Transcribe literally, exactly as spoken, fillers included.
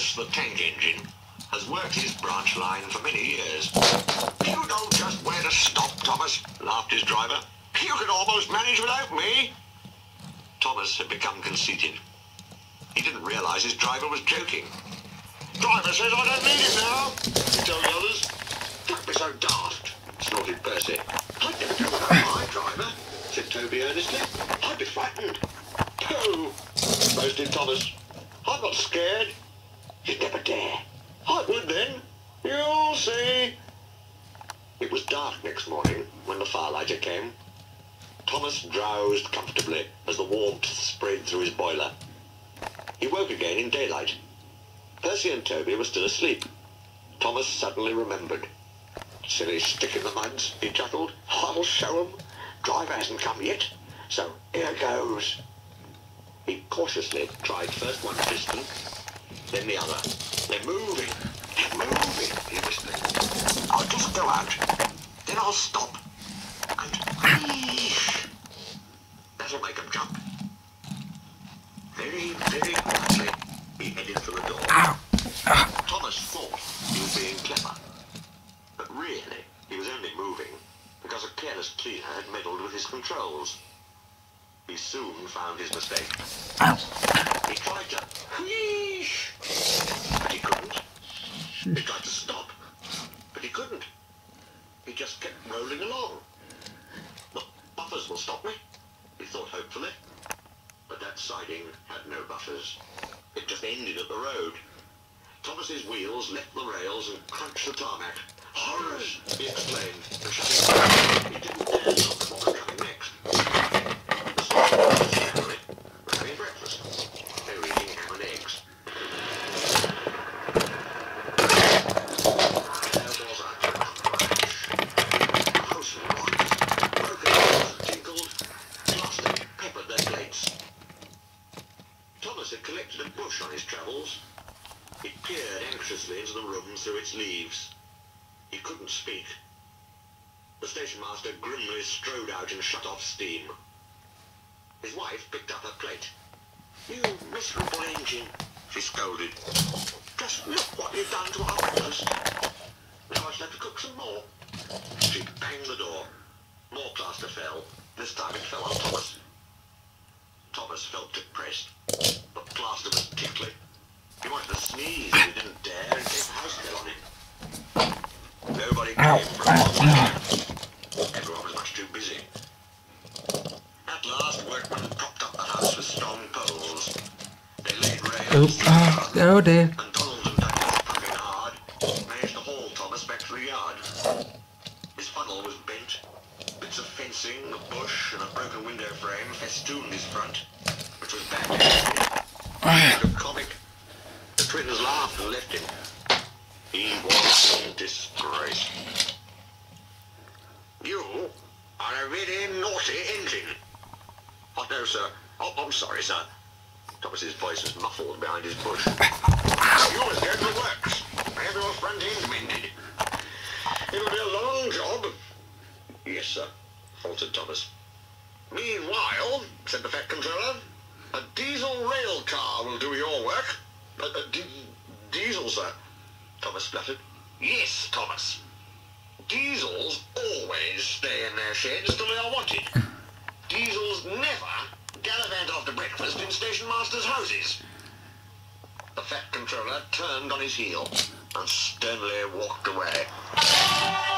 Thomas, the tank engine, has worked his branch line for many years. You know just where to stop, Thomas, laughed his driver. You could almost manage without me. Thomas had become conceited. He didn't realize his driver was joking. Driver says I don't need it now, he told the others. Don't be so daft, snorted Percy. I'd never go without my driver, said Toby earnestly. I'd be frightened. Pooh, boasted Thomas. I'm not scared. You'd never dare. I would then. You'll see. It was dark next morning when the firelighter came. Thomas drowsed comfortably as the warmth spread through his boiler. He woke again in daylight. Percy and Toby were still asleep. Thomas suddenly remembered. Silly stick in the muds, he chuckled. I'll show 'em. Driver hasn't come yet, so here goes. He cautiously tried first one piston, then the other. They're moving, they're moving, he whispered. I'll just go out, then I'll stop. And whee! That'll make 'em jump. Very, very quickly, he headed for the door. Ow. Thomas thought he was being clever, but really he was only moving because a careless cleaner had meddled with his controls. He soon found his mistake. Ow. He tried to wheesh, but he couldn't. He tried to stop, but he couldn't. He just kept rolling along. The buffers will stop me, he thought hopefully. But that siding had no buffers. It just ended at the road. Thomas's wheels left the rails and crunched the tarmac. Horrors, he exclaimed, and shutting he didn't dare look at what was coming next. The soldiers family were having breakfast. They were eating ham and eggs. There was a crash. The house rocked, broken glass tinkled, plaster peppered their plates. Thomas had collected a bush on his travels. He peered anxiously into the room through its leaves. He couldn't speak. The station master grimly strode out and shut off steam. His wife picked up her plate. You miserable engine, she scolded. Just look what you've done to our breakfast. Now I shall have to cook some more. She banged the door. More plaster fell. This time it fell on Thomas. Thomas felt depressed. The plaster was tickling. He wanted to sneeze, but he didn't dare in case the house fell on him. Nobody came for a long time. Everyone was much too busy. At last, workmen propped up the house with strong poles. They laid rails oh, oh dear. and Donald and Douglas, puffing hard, managed to haul Thomas back to the yard. His funnel was bent. Bits of fencing, a bush, and a broken window frame festooned his front, which was badly damaged. He looked comic. The twins laughed and left him. He was in disgrace. You are a really naughty engine. Oh, no, sir. Oh, I'm sorry, sir. Thomas's voice was muffled behind his bush. You must go to the works. Have your front end mended. It'll be a long job. Yes, sir, faltered Thomas. Meanwhile, said the Fat Controller, a diesel rail car will do your work. A, a di diesel, sir, Thomas spluttered. Yes, Thomas. Diesels always stay in their sheds till they are wanted. Diesels never gallivant after breakfast in station masters' houses. The Fat Controller turned on his heel and sternly walked away.